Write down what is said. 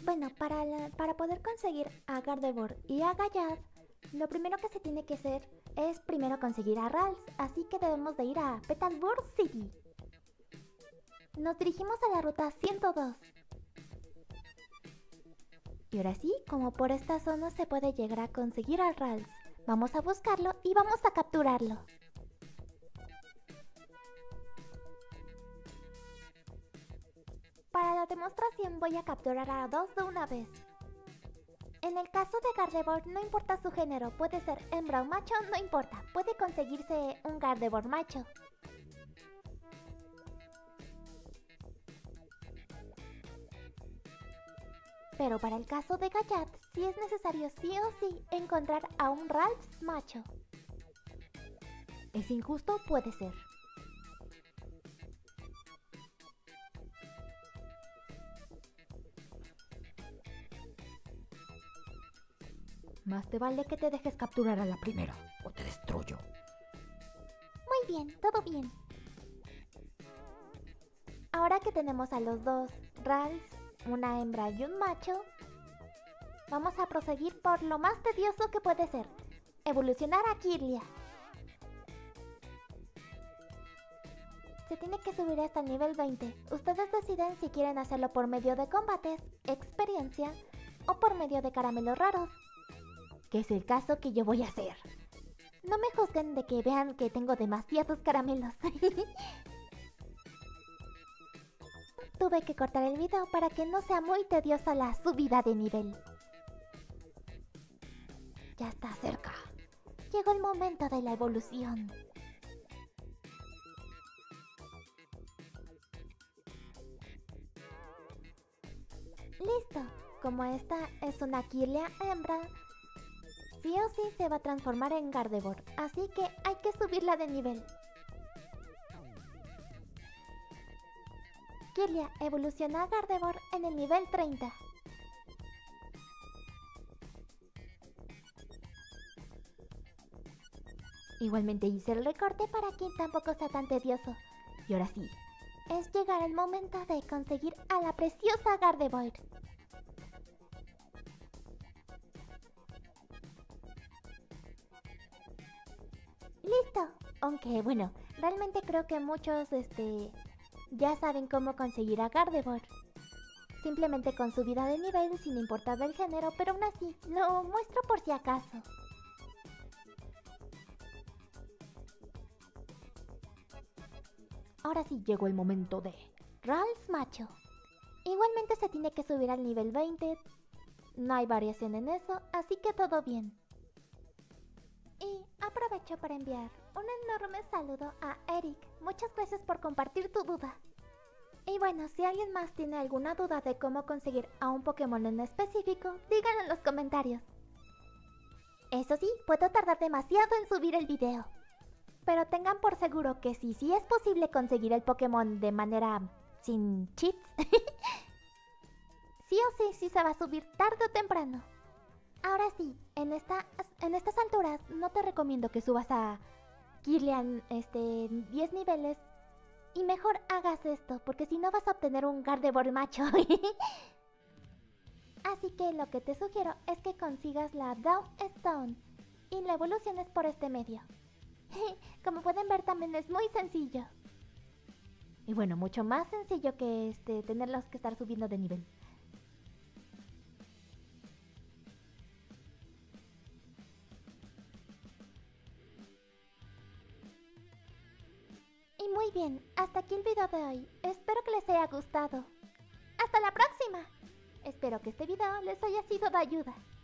Bueno, para poder conseguir a Gardevoir y a Gallade, lo primero que se tiene que hacer es primero conseguir a Ralts, así que debemos de ir a Petalburg City. Nos dirigimos a la ruta 102. Y ahora sí, como por esta zona se puede llegar a conseguir a Ralts, vamos a buscarlo y vamos a capturarlo. Para la demostración voy a capturar a 2 de una vez. En el caso de Gardevoir no importa su género, puede ser hembra o macho, no importa, puede conseguirse un Gardevoir macho. Pero para el caso de Gallade, sí es necesario sí o sí encontrar a un Ralts macho. ¿Es injusto? Puede ser. Más te vale que te dejes capturar a la primera, o te destruyo. Muy bien, todo bien. Ahora que tenemos a los dos Ralts, una hembra y un macho, vamos a proseguir por lo más tedioso que puede ser, evolucionar a Kirlia. Se tiene que subir hasta el nivel 20. Ustedes deciden si quieren hacerlo por medio de combates, experiencia o por medio de caramelos raros, que es el caso que yo voy a hacer. No me juzguen de que vean que tengo demasiados caramelos. Tuve que cortar el video para que no sea muy tediosa la subida de nivel. Ya está cerca. Llegó el momento de la evolución. Listo. Como esta es una Kirlia hembra, sí o sí se va a transformar en Gardevoir, así que hay que subirla de nivel. Kirlia evoluciona a Gardevoir en el nivel 30. Igualmente hice el recorte para que tampoco sea tan tedioso. Y ahora sí, es llegar el momento de conseguir a la preciosa Gardevoir. ¡Listo! Aunque bueno, realmente creo que muchos ya saben cómo conseguir a Gardevoir. Simplemente con subida de nivel sin importar del género, pero aún así, lo muestro por si acaso. Ahora sí llegó el momento de Ralts macho. Igualmente se tiene que subir al nivel 20. No hay variación en eso, así que todo bien. Y aprovecho para enviar un enorme saludo a Eric. Muchas gracias por compartir tu duda. Y bueno, si alguien más tiene alguna duda de cómo conseguir a un Pokémon en específico, díganlo en los comentarios. Eso sí, puedo tardar demasiado en subir el video. Pero tengan por seguro que si sí es posible conseguir el Pokémon de manera sin cheats, sí o sí se va a subir tarde o temprano. Ahora sí, en estas alturas no te recomiendo que subas a Kirlian 10 niveles. Y mejor hagas esto, porque si no vas a obtener un Gardevoir macho. Así que lo que te sugiero es que consigas la Dawn Stone y la evoluciones por este medio. Como pueden ver, también es muy sencillo. Y bueno, mucho más sencillo que tenerlos que estar subiendo de nivel. Y muy bien, hasta aquí el video de hoy. Espero que les haya gustado. ¡Hasta la próxima! Espero que este video les haya sido de ayuda.